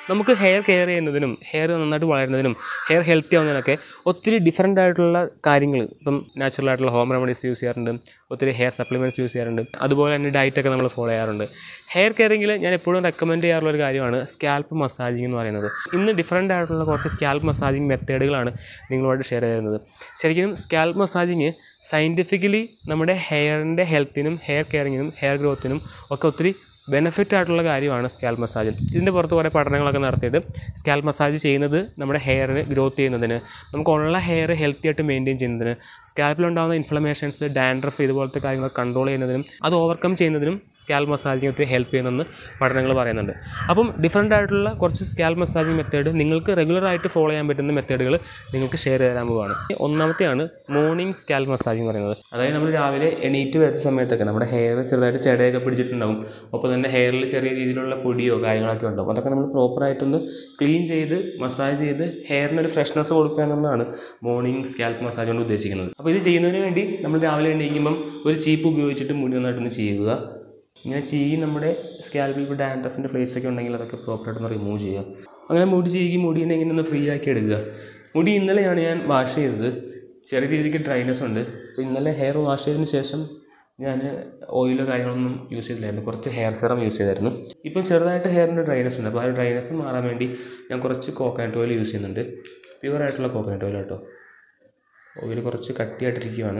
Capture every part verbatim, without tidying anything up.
നമുക്ക് hair care ചെയ്യുന്നതിനും hair നന്നായിട്ട് വളരുന്നതിനും ഹെയർ ഹെൽത്തി ആവുന്നതിനൊക്കെ ഒത്തിരി ഡിഫറൻ്റ് ആയിട്ടുള്ള കാര്യങ്ങൾ ഇപ്പം നാച്ചുറൽ ആയിട്ടുള്ള ഹോം റെമഡീസ് യൂസ് ചെയ്യാറുണ്ട്, ഒത്തിരി ഹെയർ സപ്ലിമെൻറ്റ്സ് യൂസ് ചെയ്യാറുണ്ട്, അതുപോലെ തന്നെ ഡയറ്റൊക്കെ നമ്മൾ ഫോളോ ചെയ്യാറുണ്ട്. ഹെയർ കെയറിങ്ങിൽ ഞാൻ എപ്പോഴും റെക്കമെൻഡ് ചെയ്യാറുള്ള ഒരു കാര്യമാണ് സ്കാൽപ്പ് മസാജിങ് എന്ന് പറയുന്നത്. ഇന്ന് ഡിഫറൻ്റ് ആയിട്ടുള്ള കുറച്ച് സ്കാൽപ്പ് മസാജിങ് മെത്തേഡുകളാണ് നിങ്ങളോട് ഷെയർ ചെയ്യുന്നത്. ശരിക്കും സ്കാൽപ്പ് മസാജിങ് സയൻറ്റിഫിക്കലി നമ്മുടെ ഹെയറിൻ്റെ ഹെൽത്തിനും ഹെയർ കെയറിങ്ങിനും ഹെയർ ഗ്രോത്തിനും ഒക്കെ ഒത്തിരി ബെനിഫിറ്റ് ആയിട്ടുള്ള കാര്യമാണ് സ്കാൽപ്പ് മസാജ്. ഇതിൻ്റെ പുറത്ത് കുറേ പഠനങ്ങളൊക്കെ നടത്തിയിട്ട് സ്കാൽപ്പ് മസാജ് ചെയ്യുന്നത് നമ്മുടെ ഹെയറിന് ഗ്രോത്ത് ചെയ്യുന്നതിന്, നമുക്കുള്ള ഹെയർ ഹെൽത്തി ആയിട്ട് മെയിൻറ്റെയിൻ ചെയ്യുന്നതിന്, സ്കാൽപ്പിലുണ്ടാകുന്ന ഇൻഫ്ലമേഷൻസ്, ഡാൻഡ്രഫ് ഇതുപോലത്തെ കാര്യങ്ങൾ കൺട്രോൾ ചെയ്യുന്നതിനും അത് ഓവർകം ചെയ്യുന്നതിനും സ്കാൽപ്പ് മസാജിങ് ഒത്തിരി ഹെൽപ്പ് ചെയ്യുന്നതെന്ന് പഠനങ്ങൾ പറയുന്നുണ്ട്. അപ്പം ഡിഫറൻ്റ് ആയിട്ടുള്ള കുറച്ച് സ്കാൽപ്പ് മസാജിങ് മെത്തേഡ് നിങ്ങൾക്ക് റെഗുലറായിട്ട് ഫോളോ ചെയ്യാൻ പറ്റുന്ന മെത്തേഡുകൾ നിങ്ങൾക്ക് ഷെയർ തരാൻ പോവുകയാണ്. ഒന്നാമത്തെയാണ് മോർണിംഗ് സ്കാൽപ്പ് മസാജ് എന്ന് പറയുന്നത്. അതായത് നമ്മൾ രാവിലെ എണീറ്റ് വരുന്ന സമയത്തൊക്കെ നമ്മുടെ ഹെയർ ചെറുതായിട്ട് ചെടയൊക്കെ പിടിച്ചിട്ടുണ്ടാകും, ഒപ്പം തന്നെ ഹെയറിൽ ചെറിയ രീതിയിലുള്ള പൊടിയോ കാര്യങ്ങളൊക്കെ ഉണ്ടാകും. അതൊക്കെ നമ്മൾ പ്രോപ്പറായിട്ടൊന്ന് ക്ലീൻ ചെയ്ത് മസാജ് ചെയ്ത് ഹെയറിനൊരു ഫ്രഷ്നെസ് കൊടുക്കുക എന്നുള്ളതാണ് മോർണിംഗ് സ്കാൽപ്പ് മസാജ് കൊണ്ട് ഉദ്ദേശിക്കുന്നത്. അപ്പോൾ ഇത് ചെയ്യുന്നതിന് വേണ്ടി നമ്മൾ രാവിലെ എണീക്കുമ്പം ഒരു ചീപ്പ് ഉപയോഗിച്ചിട്ട് മുടി നന്നായിട്ടൊന്ന് ചെയ്യുക. ഇങ്ങനെ ചെയ്യി നമ്മുടെ സ്കാൽപ്പിൽ ഇപ്പോൾ ഡാൻഡ്രഫിൻ്റെ ഫ്ലേസൊക്കെ ഉണ്ടെങ്കിൽ അതൊക്കെ പ്രോപ്പറായിട്ടൊന്ന് റിമൂവ് ചെയ്യുക. അങ്ങനെ മുടി ചെയ്യി മുടീനെ ഇങ്ങനെ ഒന്ന് ഫ്രീ ആക്കി എടുക്കുക. മുടി ഇന്നലെയാണ് ഞാൻ വാഷ് ചെയ്തത്, ചെറിയ രീതിക്ക് ഡ്രൈനെസ് ഉണ്ട്. അപ്പോൾ ഇന്നലെ ഹെയർ വാഷ് ചെയ്തതിന് ശേഷം ഞാൻ ഓയിലോ കാര്യങ്ങളൊന്നും യൂസ് ചെയ്തില്ലായിരുന്നു, കുറച്ച് ഹെയർ സെറം യൂസ് ചെയ്തായിരുന്നു. ഇപ്പം ചെറുതായിട്ട് ഹെയറിൻ്റെ ഡ്രൈനെസ് ഉണ്ട്, അപ്പോൾ ആ ഡ്രൈനെസ് മാറാൻ വേണ്ടി ഞാൻ കുറച്ച് കോക്കനട്ട് ഓയിൽ യൂസ് ചെയ്യുന്നുണ്ട്. പ്യുവറായിട്ടുള്ള കോക്കനട്ട് ഓയിൽ കേട്ടോ. ഓയിൽ കുറച്ച് കട്ടിയായിട്ടിരിക്കുകയാണ്,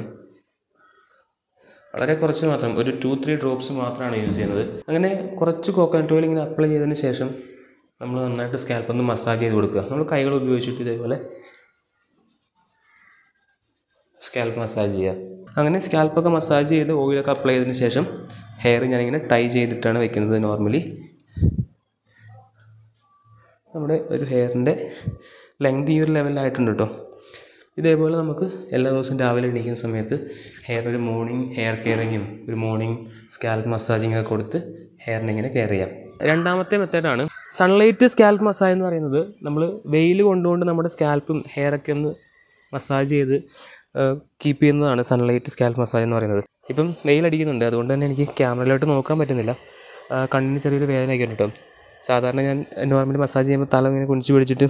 വളരെ കുറച്ച് മാത്രം, ഒരു ടു ത്രീ ഡ്രോപ്സ് മാത്രമാണ് യൂസ് ചെയ്യുന്നത്. അങ്ങനെ കുറച്ച് കോക്കനട്ട് ഓയിൽ ഇങ്ങനെ അപ്ലൈ ചെയ്തതിന് ശേഷം നമ്മൾ നന്നായിട്ട് സ്കാൽപ്പ് ഒന്ന് മസാജ് ചെയ്ത് കൊടുക്കുക. നമ്മൾ കൈകൾ ഉപയോഗിച്ചിട്ട് ഇതേപോലെ സ്കാൽപ്പ് മസാജ് ചെയ്യുക. അങ്ങനെ സ്കാൽപ്പൊക്കെ മസാജ് ചെയ്ത് ഓയിലൊക്കെ അപ്ലൈ ചെയ്തതിന് ശേഷം ഹെയർ ഞാനിങ്ങനെ ടൈ ചെയ്തിട്ടാണ് വെക്കുന്നത്. നോർമലി നമ്മുടെ ഒരു ഹെയറിൻ്റെ ലെങ്ത് ഈ ഒരു ലെവലിലായിട്ടുണ്ട് കേട്ടോ. ഇതേപോലെ നമുക്ക് എല്ലാ ദിവസവും രാവിലെ എണീക്കുന്ന സമയത്ത് ഹെയർ ഒരു മോർണിംഗ് ഹെയർ കെയറിങ്ങും ഒരു മോർണിംഗ് സ്കാൽപ്പ് മസാജിങ് ഒക്കെ കൊടുത്ത് ഹെയറിനെ ഇങ്ങനെ കെയർ ചെയ്യാം. രണ്ടാമത്തെ മെത്തേഡാണ് സൺലൈറ്റ് സ്കാൽപ്പ് മസാജ് എന്ന് പറയുന്നത്. നമ്മൾ വെയിൽ കൊണ്ടുകൊണ്ട് നമ്മുടെ സ്കാൽപ്പും ഹെയറൊക്കെ ഒന്ന് മസാജ് ചെയ്ത് കീപ്പ് ചെയ്യുന്നതാണ് സൺലൈറ്റ് സ്കാൽപ്പ് മസാജ് എന്ന് പറയുന്നത്. ഇപ്പം വെയിലടിക്കുന്നുണ്ട്, അതുകൊണ്ട് തന്നെ എനിക്ക് ക്യാമറയിലോട്ട് നോക്കാൻ പറ്റുന്നില്ല, കണ്ണിന് ചെറിയൊരു വേദനയൊക്കെ ഉണ്ട് കേട്ടോ. സാധാരണ ഞാൻ നോർമലി മസാജ് ചെയ്യുമ്പോൾ തല ഇങ്ങനെ കുനിച്ച് പിടിച്ചിട്ട്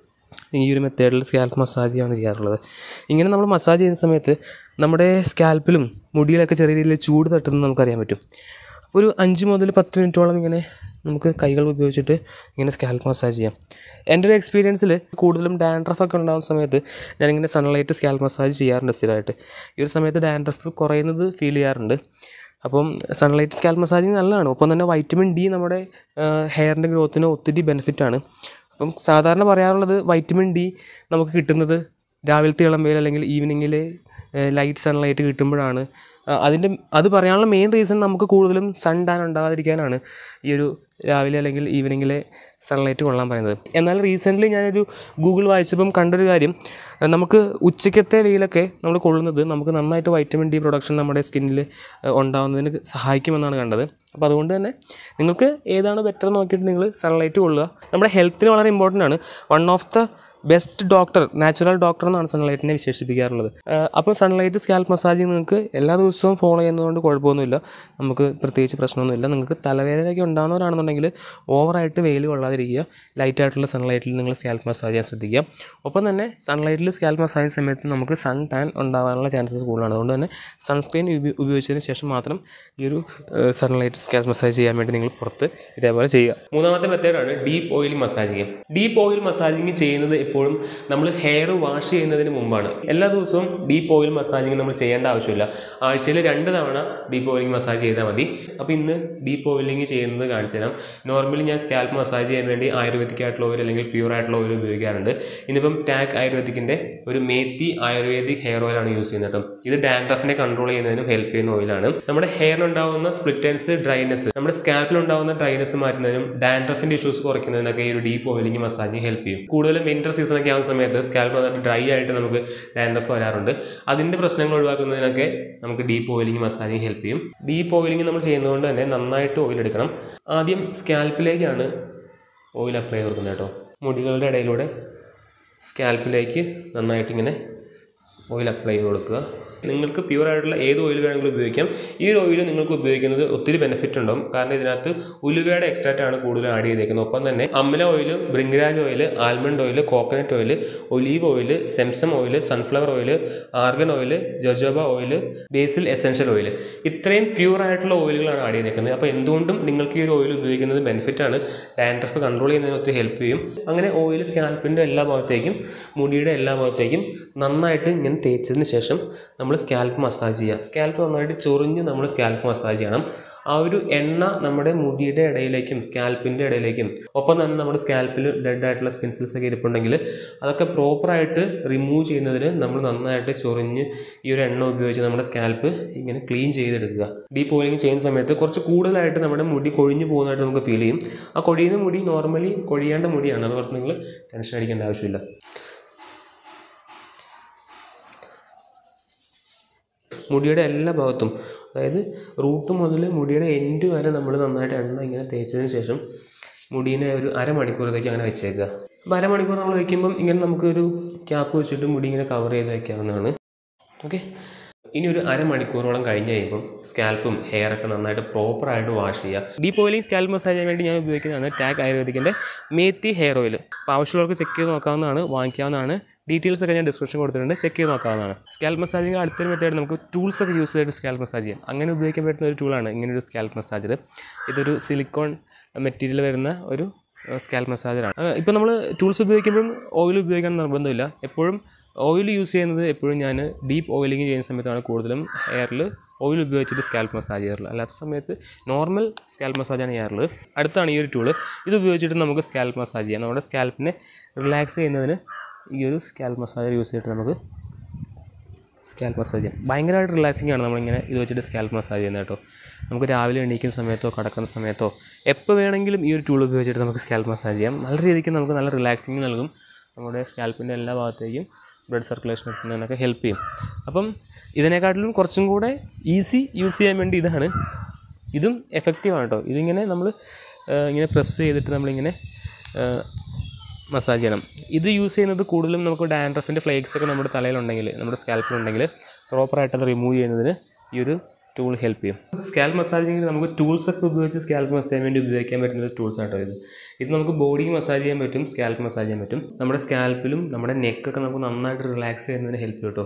ഈ ഒരു മെത്തേഡിൽ സ്കാൽപ്പ് മസാജാണ് ചെയ്യാറുള്ളത്. ഇങ്ങനെ നമ്മൾ മസാജ് ചെയ്യുന്ന സമയത്ത് നമ്മുടെ സ്കാൽപ്പിലും മുടിയിലൊക്കെ ചെറിയ രീതിയിൽ ചൂട് തട്ടുന്നത് നമുക്കറിയാൻ പറ്റും. അപ്പോൾ ഒരു അഞ്ച് മുതൽ പത്ത് മിനിറ്റോളം ഇങ്ങനെ നമുക്ക് കൈകൾ ഉപയോഗിച്ചിട്ട് ഇങ്ങനെ സ്കാൽപ്പ് മസാജ് ചെയ്യാം. എൻ്റെ ഒരു എക്സ്പീരിയൻസിൽ കൂടുതലും ഡാൻഡ്രഫൊക്കെ ഉണ്ടാകുന്ന സമയത്ത് ഞാനിങ്ങനെ സൺലൈറ്റ് സ്കാൽപ്പ് മസാജ് ചെയ്യാറുണ്ട് സ്ഥിരമായിട്ട്. ഈ ഒരു സമയത്ത് ഡാൻഡ്രഫ് കുറയുന്നത് ഫീൽ ചെയ്യാറുണ്ട്. അപ്പം സൺലൈറ്റ് സ്കാൽപ്പ് മസാജിങ് നല്ലതാണ്. ഒപ്പം തന്നെ വൈറ്റമിൻ ഡി നമ്മുടെ ഹെയറിൻ്റെ ഗ്രോത്തിന് ഒത്തിരി ബെനിഫിറ്റാണ്. അപ്പം സാധാരണ പറയാറുള്ളത് വൈറ്റമിൻ ഡി നമുക്ക് കിട്ടുന്നത് രാവിലത്തെ ഇളം വെയിൽ അല്ലെങ്കിൽ ഈവനിങ്ങിൽ ലൈറ്റ് സൺലൈറ്റ് കിട്ടുമ്പോഴാണ്. അതിൻ്റെ അത് പറയാനുള്ള മെയിൻ റീസൺ നമുക്ക് കൂടുതലും സൺ ടാൻ ഉണ്ടാകാതിരിക്കാനാണ് ഈ ഒരു രാവിലെ അല്ലെങ്കിൽ ഈവനിങ്ങിലെ സൺലൈറ്റ് കൊള്ളാൻ പറയുന്നത്. എന്നാൽ റീസെൻ്റ്ലി ഞാനൊരു ഗൂഗിൾ വായിച്ചപ്പം കണ്ടൊരു കാര്യം, നമുക്ക് ഉച്ചയ്ക്കത്തെ വെയിലൊക്കെ നമ്മൾ കൊള്ളുന്നത് നമുക്ക് നന്നായിട്ട് വൈറ്റമിൻ ഡി പ്രൊഡക്ഷൻ നമ്മുടെ സ്കിന്നിൽ ഉണ്ടാകുന്നതിന് സഹായിക്കുമെന്നാണ് കണ്ടത്. അപ്പോൾ അതുകൊണ്ട് തന്നെ നിങ്ങൾക്ക് ഏതാണ് ബെറ്റർ നോക്കിയിട്ട് നിങ്ങൾ സൺലൈറ്റ് കൊള്ളുക. നമ്മുടെ ഹെൽത്തിന് വളരെ ഇമ്പോർട്ടൻ്റ് ആണ്. One of the best doctor, natural doctor എന്നാണ് സൺലൈറ്റിനെ വിശേഷിപ്പിക്കാറുള്ളത്. അപ്പോൾ സൺലൈറ്റ് സ്കാൽപ്പ് മസാജിങ് നിങ്ങൾക്ക് എല്ലാ ദിവസവും ഫോളോ ചെയ്യുന്നതുകൊണ്ട് കുഴപ്പമൊന്നുമില്ല, നമുക്ക് പ്രത്യേകിച്ച് പ്രശ്നമൊന്നുമില്ല. നിങ്ങൾക്ക് തലവേദനയൊക്കെ ഉണ്ടാകുന്നവരാണെന്നുണ്ടെങ്കിൽ ഓവറായിട്ട് വെയിൽ കൊള്ളാതിരിക്കുക, ലൈറ്റായിട്ടുള്ള സൺലൈറ്റിൽ നിങ്ങൾ സ്കാൽപ്പ് മസാജ് ചെയ്യാൻ ശ്രദ്ധിക്കുക. ഒപ്പം തന്നെ സൺലൈറ്റിൽ സ്കാൽപ്പ് മസാജ് സമയത്ത് നമുക്ക് സൺ ടാൻ ഉണ്ടാകാനുള്ള ചാൻസസ് കൂടുതലാണ്. അതുകൊണ്ട് തന്നെ സൺസ്ക്രീൻ ഉപയോഗിച്ചതിന് ശേഷം മാത്രം ഈ ഒരു സൺലൈറ്റ് സ്കാൽപ്പ് മസാജ് ചെയ്യാൻ വേണ്ടി നിങ്ങൾ പുറത്ത് ഇതേപോലെ ചെയ്യുക. മൂന്നാമത്തെ മെത്തേഡാണ് deep oil massaging. Deep oil massaging ചെയ്യുന്നത് എപ്പോഴും നമ്മൾ ഹെയർ വാഷ് ചെയ്യുന്നതിന് മുമ്പാണ്. എല്ലാ ദിവസവും ഡീപ്പ് ഓയിൽ മസാജിങ് നമ്മൾ ചെയ്യേണ്ട ആവശ്യമില്ല. ആഴ്ചയിൽ രണ്ട് തവണ ഡീപ്പ് ഓയിലിംഗ് മസാജ് ചെയ്താൽ മതി. അപ്പോൾ ഇന്ന് ഡീപ്പ് ഓയിലിംഗ് ചെയ്യുന്നത് കാണിച്ചു തരാം. നോർമലി ഞാൻ സ്കാൽപ്പ് മസാജ് ചെയ്യാൻ വേണ്ടി ആയുർവേദിക് ആയിട്ടുള്ള ഓയിൽ അല്ലെങ്കിൽ പ്യൂർ ആയിട്ടുള്ള ഓയിൽ ഉപയോഗിക്കാറുണ്ട്. ഇന്നിപ്പം ടാക് ആയുർവേദിക്കിൻ്റെ ഒരു മേത്തി ആയുർവേദിക് ഹെയർ ഓയിലാണ് യൂസ് ചെയ്യുന്നത് കേട്ടോ. ഇത് ഡാൻഡ്രഫിനെ കൺട്രോൾ ചെയ്യുന്നതിനും ഹെൽപ്പ് ചെയ്യുന്ന ഓയിലാണ്. നമ്മുടെ ഹെയറിനുണ്ടാകുന്ന സ്പ്ലിറ്റൻസ്, ഡ്രൈനെസ്, നമ്മുടെ സ്കാൽപ്പിലുണ്ടാകുന്ന ഡ്രൈനെസ് മാറ്റുന്നതിനും ഡാൻഡ്രഫിൻ്റെ ഇഷ്യൂസ് കുറയ്ക്കുന്നതിനൊക്കെ ഈ ഒരു ഡീപ്പ് ഓയിലിംഗ് മസാജിങ് ഹെൽപ്പ് ചെയ്യും. കൂടുതലും വിന്റർ സീസണൊക്കെ ആവുന്ന സമയത്ത് സ്കാൽപ്പ് നന്നായിട്ട് ഡ്രൈ ആയിട്ട് നമുക്ക് ഡാൻഡ്രഫ് വരാറുണ്ട്. അതിൻ്റെ പ്രശ്നങ്ങൾ ഒഴിവാക്കുന്നതിനൊക്കെ നമുക്ക് ഡീപ്പ് ഓയിലിംഗ് മസാജിങ് ഹെൽപ്പ് ചെയ്യും. ഡീപ്പ് ഓയിലിംഗ് നമ്മൾ ചെയ്യുന്നതുകൊണ്ട് തന്നെ നന്നായിട്ട് ഓയിൽ എടുക്കണം. ആദ്യം സ്കാൽപ്പിലേക്കാണ് ഓയിൽ അപ്ലൈ ചെയ്ത് കൊടുക്കുന്നത് കേട്ടോ. മുടികളുടെ ഇടയിലൂടെ സ്കാൽപ്പിലേക്ക് നന്നായിട്ട് ഇങ്ങനെ ഓയിൽ അപ്ലൈ ചെയ്ത് കൊടുക്കുക. നിങ്ങൾക്ക് പ്യൂർ ആയിട്ടുള്ള ഏത് ഓയിൽ വേണമെങ്കിലും ഉപയോഗിക്കാം. ഈ ഒരു ഓയിൽ നിങ്ങൾക്ക് ഉപയോഗിക്കുന്നത് ഒത്തിരി ബെനിഫിറ്റ് ഉണ്ടാവും. കാരണം ഇതിനകത്ത് ഉലുവയുടെ എക്സ്ട്രാക്റ്റ് ആണ് കൂടുതൽ ആഡ് ചെയ്തേക്കുന്നത്. ഒപ്പം തന്നെ amla oil, bhringraj oil, almond oil, coconut oil, olive oil, sesame oil, sunflower oil, argan oil, jojoba oil, basil essential oil, ഇത്രയും പ്യൂർ ആയിട്ടുള്ള ഓയിലുകളാണ് ആഡ് ചെയ്തേക്കുന്നത്. അപ്പോൾ എന്തുകൊണ്ടും നിങ്ങൾക്ക് ഈ ഒരു ഓയിൽ ഉപയോഗിക്കുന്നത് ബെനിഫിറ്റ് ആണ്. ഡാൻഡ്രഫ് കൺട്രോൾ ചെയ്യുന്നതിന് ഒത്തിരി ഹെൽപ്പ് ചെയ്യും. അങ്ങനെ ഓയിൽ സ്കാൽപ്പിൻ്റെ എല്ലാ ഭാഗത്തേക്കും മുടിയുടെ എല്ലാ ഭാഗത്തേക്കും നന്നായിട്ട് ഇങ്ങനെ തേച്ചതിന് ശേഷം നമ്മൾ സ്കാൽപ്പ് മസാജ് ചെയ്യുക. സ്കാൽപ്പ് നന്നായിട്ട് ചൊറിഞ്ഞ് നമ്മൾ സ്കാൽപ്പ് മസാജ് ചെയ്യണം. ആ ഒരു എണ്ണ നമ്മുടെ മുടിയുടെ ഇടയിലേക്കും സ്കാൽപ്പിൻ്റെ ഇടയിലേക്കും ഒപ്പം തന്നെ നമ്മുടെ സ്കാൽപ്പിൽ ഡെഡ് ആയിട്ടുള്ള സ്കിൻ സെൽസ് ഒക്കെ ഇരിപ്പുണ്ടെങ്കിൽ അതൊക്കെ പ്രോപ്പറായിട്ട് റിമൂവ് ചെയ്യുന്നതിന് നമ്മൾ നന്നായിട്ട് ചൊറിഞ്ഞ് ഈ ഒരു എണ്ണ ഉപയോഗിച്ച് നമ്മുടെ സ്കാൽപ്പ് ഇങ്ങനെ ക്ലീൻ ചെയ്തെടുക്കുക. ഡീപ്പ് ഓയിലിംഗ് ചെയ്യുന്ന സമയത്ത് കുറച്ച് കൂടുതലായിട്ട് നമ്മുടെ മുടി കൊഴിഞ്ഞു പോകുന്നതായിട്ട് നമുക്ക് ഫീൽ ചെയ്യും. ആ കൊഴിയുന്ന മുടി നോർമലി കൊഴിയേണ്ട മുടിയാണ്. അതുകൊണ്ട് നിങ്ങൾ ടെൻഷൻ അടിക്കേണ്ട ആവശ്യമില്ല. മുടിയുടെ എല്ലാ ഭാഗത്തും, അതായത് റൂട്ട് മുതൽ മുടിയുടെ എൻഡ് വരെ നമ്മൾ നന്നായിട്ട് എണ്ണ ഇങ്ങനെ തേച്ചതിന് ശേഷം മുടീനെ ഒരു അരമണിക്കൂറത്തേക്ക് അങ്ങനെ വെച്ചേക്കുക. അപ്പോൾ അരമണിക്കൂർ നമ്മൾ വയ്ക്കുമ്പം ഇങ്ങനെ നമുക്കൊരു ക്യാപ്പ് വെച്ചിട്ട് മുടി ഇങ്ങനെ കവർ ചെയ്ത് വയ്ക്കാവുന്നതാണ്. ഓക്കെ, ഇനി ഒരു അരമണിക്കൂറോളം കഴിഞ്ഞ് കഴിയുമ്പം സ്കാൽപ്പും ഹെയറൊക്കെ നന്നായിട്ട് പ്രോപ്പറായിട്ട് വാഷ് ചെയ്യുക. ഡീപ്പ് ഓയിലിംഗ് സ്കാൽപ്പ് മസാജ് ചെയ്യാൻ വേണ്ടി ഞാൻ ഉപയോഗിക്കുന്നതാണ് ടാഗ് ആയുർവേദിക്കിൻ്റെ മേത്തി ഹെയർ ഓയിൽ. അപ്പോൾ ആവശ്യമുള്ളവർക്ക് ചെക്ക് ചെയ്ത് നോക്കാവുന്നതാണ്, വാങ്ങിക്കാവുന്നതാണ്. ഡീറ്റെയിൽസ് ഒക്കെ ഞാൻ ഡിസ്ക്രിപ്ഷൻ കൊടുത്തിട്ടുണ്ട്, ചെക്ക് ചെയ്ത് നോക്കാവുന്നതാണ്. സ്കാൽപ്പ് മസാജിങ് അടുത്തൊരു മെത്തേഡ് നമുക്ക് ടൂൾസ് ഒക്കെ യൂസ് ചെയ്തിട്ട് സ്കാൽപ്പ് മസാജ് ചെയ്യാം. അങ്ങനെ ഉപയോഗിക്കാൻ പറ്റുന്ന ഒരു ടൂളാണ് ഇങ്ങനൊരു സ്കാൽപ്പ് മസാജർ. ഇതൊരു സിലിക്കോൺ മെറ്റീരിയൽ വരുന്ന ഒരു സ്കാൽപ്പ് മസാജറാണ്. ഇപ്പോൾ നമ്മൾ ടൂൾസ് ഉപയോഗിക്കുമ്പോഴും ഓയിൽ ഉപയോഗിക്കാൻ നിർബന്ധമില്ല. എപ്പോഴും ഓയിൽ യൂസ് ചെയ്യുന്നത് എപ്പോഴും ഞാൻ ഡീപ്പ് ഓയിലിംഗ് ചെയ്യുന്ന സമയത്താണ് കൂടുതലും ഹെയറിൽ ഓയിൽ ഉപയോഗിച്ചിട്ട് സ്കാൽപ്പ് മസാജ് ചെയ്യാറുള്ളത്. അല്ലാത്ത സമയത്ത് നോർമൽ സ്കാൽപ്പ് മസാജാണ് ചെയ്യാറുള്ളത്. അടുത്താണ് ഈ ഒരു ടൂള്. ഇത് ഉപയോഗിച്ചിട്ട് നമുക്ക് സ്കാൽപ്പ് മസാജ് ചെയ്യാം. നമ്മുടെ സ്കാൽപ്പിനെ റിലാക്സ് ചെയ്യുന്നതിന് ഈ ഒരു സ്കാൽപ്പ് മസാജർ യൂസ് ചെയ്തിട്ട് നമുക്ക് സ്കാൽപ്പ് മസാജ് ചെയ്യാം. ഭയങ്കരമായിട്ട് റിലാക്സിംഗ് ആണ് നമ്മളിങ്ങനെ ഇത് വെച്ചിട്ട് സ്കാൽപ്പ് മസാജ് ചെയ്യുന്നത് കേട്ടോ. നമുക്ക് രാവിലെ എണീക്കുന്ന സമയത്തോ കിടക്കുന്ന സമയത്തോ എപ്പോൾ വേണമെങ്കിലും ഈ ഒരു ടൂൾ ഉപയോഗിച്ചിട്ട് നമുക്ക് സ്കാൽപ്പ് മസാജ് ചെയ്യാം. നല്ല രീതിക്ക് നമുക്ക് നല്ല റിലാക്സിങ് നൽകും. നമ്മുടെ സ്കാൽപ്പിൻ്റെ എല്ലാ ഭാഗത്തേക്കും ബ്ലഡ് സർക്കുലേഷൻ എത്തുന്നതിനൊക്കെ ഹെൽപ്പ് ചെയ്യും. അപ്പം ഇതിനെക്കാട്ടിലും കുറച്ചും കൂടെ ഈസി യൂസ് ചെയ്യാൻ വേണ്ടി ഇതാണ്. ഇതും എഫക്റ്റീവാണ് കേട്ടോ. ഇതിങ്ങനെ നമ്മൾ ഇങ്ങനെ പ്രസ് ചെയ്തിട്ട് നമ്മളിങ്ങനെ മസാജ് ചെയ്യണം. ഇത് യൂസ് ചെയ്യുന്നത് കൂടുതലും നമുക്ക് ഡാൻഡ്രഫിൻ്റെ ഫ്ലേക്സ് ഒക്കെ നമ്മുടെ തലയിലുണ്ടെങ്കിൽ, നമ്മുടെ സ്കാൽപ്പിലുണ്ടെങ്കിൽ പ്രോപ്പറായിട്ട് അത് റിമൂവ് ചെയ്യുന്നതിന് ഈ ഒരു ടൂൾ ഹെൽപ്പ് ചെയ്യും. സ്കാൽപ്പ് മസാജിങ്ങിൽ നമുക്ക് ടൂൾസൊക്കെ ഉപയോഗിച്ച് സ്കാൽപ്പ് മസാജ് ചെയ്യാൻ വേണ്ടി ഉപയോഗിക്കാൻ പറ്റുന്ന ടൂൾസ് ആട്ടോ ഇത്. ഇത് നമുക്ക് ബോഡി മസാജ് ചെയ്യാൻ പറ്റും, സ്കാൽപ്പ് മസാജ് ചെയ്യാൻ പറ്റും. നമ്മുടെ സ്കാൽപ്പിലും നമ്മുടെ നെക്കൊക്കെ നമുക്ക് നന്നായിട്ട് റിലാക്സ് ചെയ്യുന്നതിന് ഹെൽപ്പ് ചെയ്യും കേട്ടോ.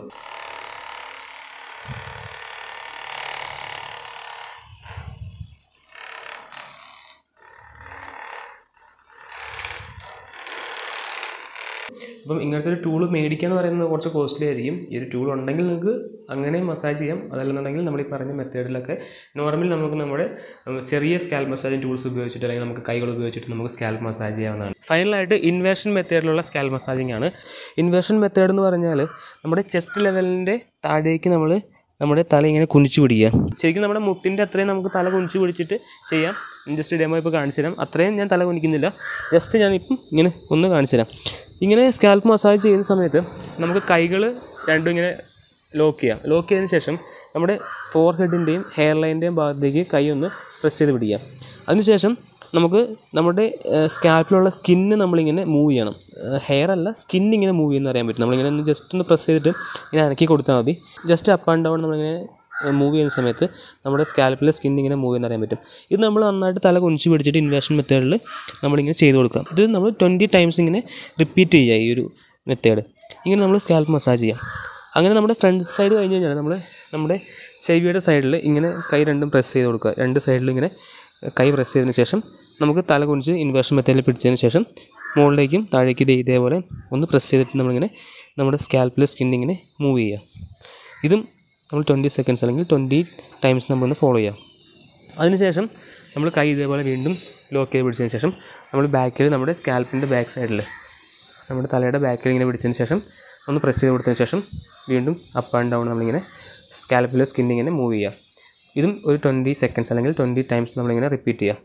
അപ്പം ഇങ്ങനത്തെ ഒരു ടൂൾ മേടിക്കുക എന്ന് പറയുന്നത് കുറച്ച് കോസ്റ്റ്ലി ആയിരിക്കും. ഈ ഒരു ടൂൾ ഉണ്ടെങ്കിൽ നിങ്ങൾക്ക് അങ്ങനെ മസാജ് ചെയ്യാം. അതല്ലെന്നുണ്ടെങ്കിൽ നമ്മൾ ഈ പറഞ്ഞ മെത്തേഡിലൊക്കെ നോർമലി നമുക്ക് നമ്മുടെ ചെറിയ സ്കാൽപ്പ് മസാജിങ് ടൂൾസ് ഉപയോഗിച്ചിട്ട് അല്ലെങ്കിൽ നമുക്ക് കൈകൾ ഉപയോഗിച്ചിട്ട് നമുക്ക് സ്കാൽപ്പ് മസാജ് ചെയ്യാവുന്നതാണ്. ഫൈനലായിട്ട് ഇൻവേർഷൻ മെത്തേഡിലുള്ള സ്കാൽപ്പ് മസാജിങ് ആണ്. ഇൻവേർഷൻ മെത്തേഡ് എന്ന് പറഞ്ഞാൽ നമ്മുടെ ചെസ്റ്റ് ലെവലിൻ്റെ താഴേക്ക് നമ്മൾ നമ്മുടെ തല ഇങ്ങനെ കുനിച്ച് പിടിക്കുക. ശരിക്കും നമ്മുടെ മുട്ടിൻ്റെ അത്രയും നമുക്ക് തല കുനിച്ച് പിടിച്ചിട്ട് ചെയ്യാം. ജസ്റ്റ് ഡെമോ ഇപ്പോൾ കാണിച്ചു തരാം. അത്രയും ഞാൻ തല കുനിക്കുന്നില്ല, ജസ്റ്റ് ഞാനിപ്പം ഇങ്ങനെ ഒന്ന് കാണിച്ചു തരാം. ഇങ്ങനെ സ്കാൽപ്പ് മസാജ് ചെയ്യുന്ന സമയത്ത് നമുക്ക് കൈകൾ രണ്ടും ഇങ്ങനെ ലോക്ക് ചെയ്യാം. ലോക്ക് ചെയ്തതിന് ശേഷം നമ്മുടെ ഫോർ ഹെഡിൻ്റെയും ഹെയർ ലൈൻ്റെയും ഭാഗത്തേക്ക് കൈ ഒന്ന് പ്രസ് ചെയ്ത് പിടിക്കാം. അതിനുശേഷം നമുക്ക് നമ്മുടെ സ്കാൽപ്പിലുള്ള സ്കിന്ന് നമ്മളിങ്ങനെ മൂവ് ചെയ്യണം. ഹെയർ അല്ല, സ്കിൻ ഇങ്ങനെ മൂവ് ചെയ്യുന്ന അറിയാൻ പറ്റും. നമ്മളിങ്ങനെ ഒന്ന് ജസ്റ്റ് ഒന്ന് പ്രസ് ചെയ്തിട്ട് ഇങ്ങനെ അനക്കി കൊടുത്താൽ മതി. ജസ്റ്റ് അപ്പ് ആൻഡ് ഡൗൺ നമ്മളിങ്ങനെ മൂവ് ചെയ്യുന്ന സമയത്ത് നമ്മുടെ സ്കാൽപ്പിലെ സ്കിൻ ഇങ്ങനെ മൂവ് ചെയ്യുന്ന അറിയാൻ പറ്റും. ഇത് നമ്മൾ നന്നായിട്ട് തല കുനിച്ച് പിടിച്ചിട്ട് ഇൻവേർഷൻ മെത്തേഡിൽ നമ്മളിങ്ങനെ ചെയ്ത് കൊടുക്കാം. ഇത് നമ്മൾ ട്വൻറ്റി ടൈംസ് ഇങ്ങനെ റിപ്പീറ്റ് ചെയ്യുക. ഈ ഒരു മെത്തേഡ് ഇങ്ങനെ നമ്മൾ സ്കാൽപ്പ് മസാജ് ചെയ്യാം. അങ്ങനെ നമ്മുടെ ഫ്രണ്ട് സൈഡ് കഴിഞ്ഞ് കഴിഞ്ഞാൽ നമ്മൾ നമ്മുടെ ചെവിയുടെ സൈഡിൽ ഇങ്ങനെ കൈ രണ്ടും പ്രസ് ചെയ്ത് കൊടുക്കുക. രണ്ട് സൈഡിലും ഇങ്ങനെ കൈ പ്രസ് ചെയ്തതിന് ശേഷം നമുക്ക് തല കുനിച്ച് ഇൻവേർഷൻ മെത്തേഡിൽ പിടിച്ചതിന് ശേഷം മുകളിലേക്കും താഴേക്ക് ഇതേ ഇതേപോലെ ഒന്ന് പ്രസ് ചെയ്തിട്ട് നമ്മളിങ്ങനെ നമ്മുടെ സ്കാൽപ്പിലെ സ്കിൻ ഇങ്ങനെ മൂവ് ചെയ്യുക. ഇതും നമ്മൾ ട്വൻറ്റി സെക്കൻഡ്സ് അല്ലെങ്കിൽ ട്വൻറ്റി ടൈംസ് നമ്മളൊന്ന് ഫോളോ ചെയ്യാം. അതിനുശേഷം നമ്മൾ കൈ ഇതേപോലെ വീണ്ടും ലോക്ക് ചെയ്ത് പിടിച്ചതിന് ശേഷം നമ്മൾ ബാക്കിൽ നമ്മുടെ സ്കാൽപ്പിൻ്റെ ബാക്ക് സൈഡിൽ നമ്മുടെ തലയുടെ ബാക്കിൽ ഇങ്ങനെ പിടിച്ചതിന് ശേഷം ഒന്ന് പ്രസ് ചെയ്ത് കൊടുത്തതിന് ശേഷം വീണ്ടും അപ്പ് ആൻഡ് ഡൗൺ നമ്മളിങ്ങനെ സ്കാൽപ്പിലെ സ്കിൻ ഇങ്ങനെ മൂവ് ചെയ്യുക. ഇതും ഒരു ട്വൻറ്റി സെക്കൻഡ്സ് അല്ലെങ്കിൽ ട്വൻറ്റി ടൈംസ് നമ്മളിങ്ങനെ റിപ്പീറ്റ് ചെയ്യുക.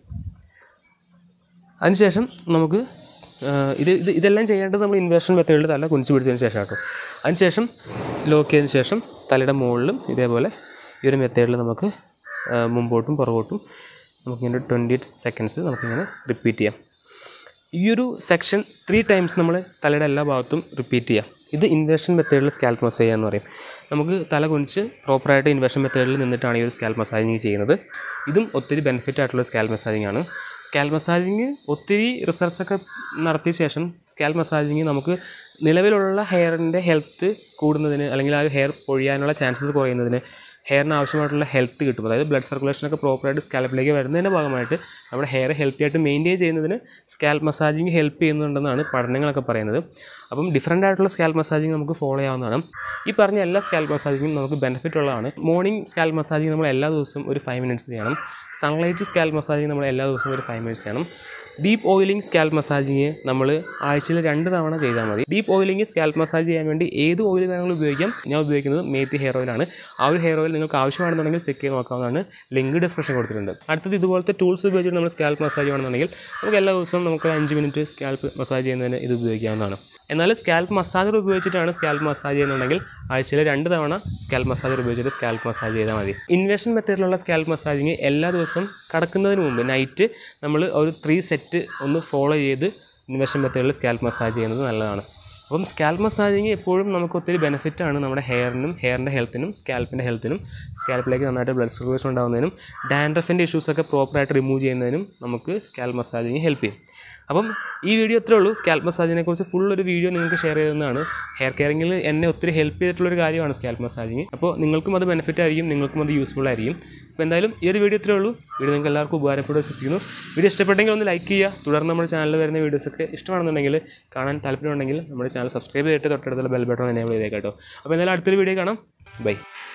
അതിനുശേഷം നമുക്ക് ഇത് ഇത് ഇതെല്ലാം ചെയ്യേണ്ടത് നമ്മൾ ഇൻവേർഷൻ മെത്തേഡിൽ തല കുനിച്ച് പിടിച്ചതിന് ശേഷം കേട്ടോ. അതിനുശേഷം ലോക്ക് ചെയ്തതിന് ശേഷം തലയുടെ മുകളിലും ഇതേപോലെ ഈ ഒരു മെത്തേഡിൽ നമുക്ക് മുമ്പോട്ടും പുറകോട്ടും നമുക്കിങ്ങനെ ട്വൻറ്റി സെക്കൻഡ്സ് നമുക്കിങ്ങനെ റിപ്പീറ്റ് ചെയ്യാം. ഈ ഒരു സെക്ഷൻ ത്രീ ടൈംസ് നമ്മൾ തലയുടെ എല്ലാ ഭാഗത്തും റിപ്പീറ്റ് ചെയ്യാം. ഇത് ഇൻവേർഷൻ മെത്തേഡിൽ സ്കാൽപ്പ് മസാജ് എന്ന് പറയും. നമുക്ക് തല കുനിച്ച് പ്രോപ്പറായിട്ട് ഇൻവേർഷൻ മെത്തേഡിൽ നിന്നിട്ടാണ് ഈ ഒരു സ്കാൽപ്പ് മസാജിങ് ചെയ്യുന്നത്. ഇതും ഒത്തിരി ബെനിഫിറ്റ് ആയിട്ടുള്ള സ്കാൽപ്പ് മസാജിങ് ആണ്. സ്കാൽപ്പ് മസാജിങ് ഒത്തിരി റിസർച്ചൊക്കെ നടത്തിയ ശേഷം സ്കാൽപ്പ് മസാജിങ് നമുക്ക് നിലവിലുള്ള ഹെയറിൻ്റെ ഹെൽത്ത് കൂടുന്നതിന് അല്ലെങ്കിൽ ആ ഹെയർ പൊഴിയാനുള്ള ചാൻസസ് കുറയുന്നതിന് ഹെയറിന് ആവശ്യമായിട്ടുള്ള ഹെൽത്ത് കിട്ടും. അതായത് ബ്ലഡ് സർക്കുലേഷനൊക്കെ പ്രോപ്പറായിട്ട് സ്കാൽപ്പിലേക്ക് വരുന്നതിൻ്റെ ഭാഗമായിട്ട് നമ്മുടെ ഹെയർ ഹെൽത്തി ആയിട്ട് മെയിൻറ്റെയിൻ ചെയ്യുന്നതിന് സ്കാൽപ്പ് മസാജിങ് ഹെൽപ്പ് ചെയ്യുന്നുണ്ടെന്നാണ് പഠനങ്ങളൊക്കെ പറയുന്നത്. അപ്പം ഡിഫറൻ്റ് ആയിട്ടുള്ള സ്കാൽപ്പ് മസാജിങ് നമുക്ക് ഫോളോ ചെയ്യാവുന്നതാണ്. ഈ പറഞ്ഞ എല്ലാ സ്കാൽപ്പ് മസാജിങ്ങും നമുക്ക് ബെനിഫിറ്റ് ഉള്ളതാണ്. മോർണിംഗ് സ്കാൽപ്പ് മസാജിങ് നമ്മൾ എല്ലാ ദിവസവും ഒരു ഫൈവ് മിനിറ്റ്സ് ചെയ്യണം. സൺലൈറ്റ് സ്കാൽപ്പ് മസാജിങ് നമ്മൾ എല്ലാ ദിവസവും ഒരു ഫൈവ് മിനിറ്റ്സ് ചെയ്യണം. ഡീപ്പ് ഓയിലിംഗ് സ്കാൽപ്പ് മസാജിങ് നമ്മൾ ആഴ്ചയിൽ രണ്ട് തവണ ചെയ്താൽ മതി. ഡീപ്പ് ഓയിലിംഗ് സ്കാൽപ്പ് മസാജ് ചെയ്യാൻ വേണ്ടി ഏത് ഓയിൽ വേണമെങ്കിലും ഉപയോഗിക്കാം. ഞാൻ ഉപയോഗിക്കുന്നത് മേത്തി ഹെയർ ഓയിലാണ്. ആ ഒരു ഹെയർ ഓയിൽ നിങ്ങൾക്ക് ആവശ്യമാണെന്നുണ്ടെങ്കിൽ ചെക്ക് ചെയ്ത് നോക്കാവുന്നതാണ്. ലിങ്ക് ഡിസ്ക്രിപ്ഷൻ കൊടുത്തിട്ടുണ്ട്. അടുത്തത് ഇതുപോലത്തെ ടൂൾസ് ഉപയോഗിച്ചിട്ട് നമ്മൾ സ്കാൽപ്പ് മസാജ് ചെയ്യണമെന്നുണ്ടെങ്കിൽ നമുക്ക് എല്ലാ ദിവസവും നമുക്ക് അഞ്ച് മിനിറ്റ് സ്കാൽപ്പ് മസാജ് ചെയ്യുന്നതിന് ഇത് ഉപയോഗിക്കാവുന്നതാണ്. എന്നാൽ സ്കാൽപ്പ് മസാജർ ഉപയോഗിച്ചിട്ടാണ് സ്കാൽപ്പ് മസാജ് ചെയ്യുന്നുണ്ടെങ്കിൽ ആഴ്ചയിൽ രണ്ട് തവണ സ്കാൽപ്പ് മസാജർ ഉപയോഗിച്ചിട്ട് സ്കാൽപ്പ് മസാജ് ചെയ്താൽ മതി. ഇൻവേർഷൻ മെത്തേഡിലുള്ള സ്കാൽപ്പ് മസാജിങ് എല്ലാ ദിവസവും കിടക്കുന്നതിന് മുമ്പ് നൈറ്റ് നമ്മൾ ഒരു ത്രീ സെറ്റ് ഒന്ന് ഫോളോ ചെയ്ത് ഇൻവേർഷൻ മെത്തേഡിൽ സ്കാൽപ്പ് മസാജ് ചെയ്യുന്നത് നല്ലതാണ്. അപ്പം സ്കാൽപ്പ് മസാജിങ് എപ്പോഴും നമുക്ക് ഒത്തിരി ബെനിഫിറ്റാണ് നമ്മുടെ ഹെയറിനും ഹെയറിൻ്റെ ഹെൽത്തിനും സ്കാൽപ്പിൻ്റെ ഹെൽത്തിനും സ്കാൽപ്പിലേക്ക് നന്നായിട്ട് ബ്ലഡ് സർക്കുലേഷൻ ഉണ്ടാകുന്നതിനും ഡാൻഡ്രഫിൻ്റെ ഇഷ്യൂസൊക്കെ പ്രോപ്പറായിട്ട് റിമൂവ് ചെയ്യുന്നതിനും നമുക്ക് സ്കാൽപ്പ് മസാജിങ് ഹെൽപ്പ് ചെയ്യും. അപ്പം ഈ വീഡിയോ ഇത്രേ ഉള്ളൂ. സ്കാൽപ്പ് മസാജിനെ കുറിച്ച് ഫുൾ ഒരു വീഡിയോ നിങ്ങൾക്ക് ഷെയർ ചെയ്തതാണ്. ഹെയർ കെയറിങ്ങിൽ എന്നെ ഒത്തിരി ഹെൽപ്പ് ചെയ്തിട്ടുള്ളൊരു കാര്യമാണ് സ്കാൽപ്പ് മസാജിങ്. അപ്പോൾ നിങ്ങൾക്കും അത് ബെനിഫിറ്റ് ആയിരിക്കും, നിങ്ങൾക്കും അത് യൂസ്ഫുൾ ആയിരിക്കും. അപ്പോൾ എന്തായാലും ഈ ഒരു വീഡിയോ ഇത്രേ ഉള്ളൂ. വീഡിയോ നിങ്ങൾക്ക് എല്ലാവർക്കും ഉപകാരപ്പെടുക വിശ്വസിക്കുന്നു. വീഡിയോ ഇഷ്ടപ്പെട്ടെങ്കിൽ ഒന്ന് ലൈക്ക് ചെയ്യുക. തുടർന്ന് നമ്മുടെ ചാനലിൽ വരുന്ന വീഡിയോസൊക്കെ ഇഷ്ടമാണെന്നുണ്ടെങ്കിൽ കാണാൻ താല്പര്യമുണ്ടെങ്കിൽ നമ്മുടെ ചാനൽ സബ്സ്ക്രൈബ് ചെയ്തിട്ട് തൊട്ടടുത്തുള്ള ബെൽ ബട്ടൺ എനേബിൾ ചെയ്തേക്കാം കേട്ടോ. അപ്പോൾ എന്തായാലും അടുത്തൊരു വീഡിയോ കാണാം. ബൈ.